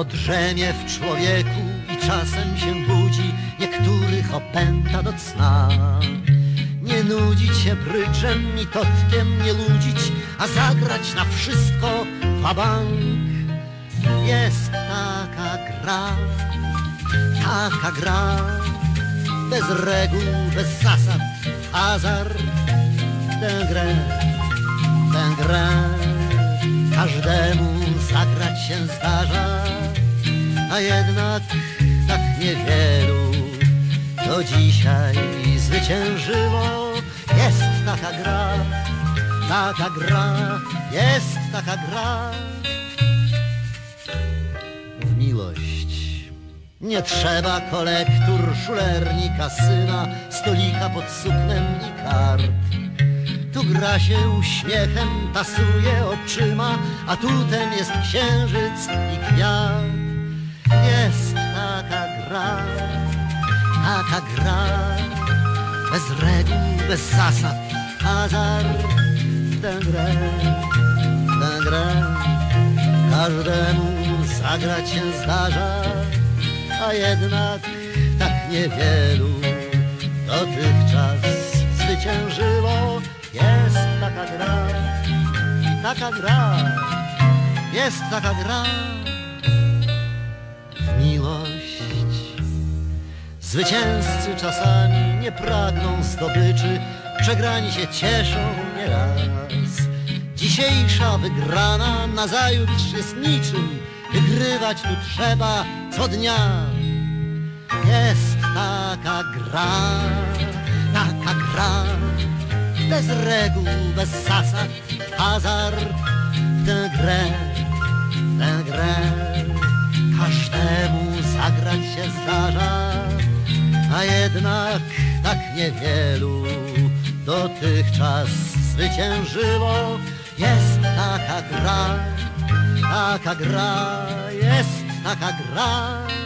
drzemie w człowieku i czasem się budzi, niektórych opęta do cna. Nie nudzić się bryczem i totkiem nie ludzić, a zagrać na wszystko wabank. Jest taka gra, bez reguł, bez zasad, hazard. Tę grę każdemu zagrać się zdarza, a jednak tak niewielu do dzisiaj zwyciężyło. Jest taka gra, jest taka gra. W miłość nie trzeba kolektur, szulerni, kasyna, stolika pod suknem i kart. Tu gra się uśmiechem, tasuje oczyma, a tu ten jest księżyc i kwiat. Jest taka gra, bez reguł, bez zasad, hazard. Tę grę każdemu zagrać się zdarza, a jednak tak niewielu dotychczas zwyciężyło. Jest taka gra, jest taka gra. W miłość zwycięzcy czasami nie pragną zdobyczy, przegrani się cieszą nieraz. Dzisiejsza wygrana nazajutrz jest niczym, wygrywać tu trzeba co dnia. Jest taka gra, bez reguł, bez zasad, hazard. Tę grę każdemu zagrać się zdarza, a jednak tak niewielu dotychczas zwyciężyło. Jest taka gra, jest taka gra.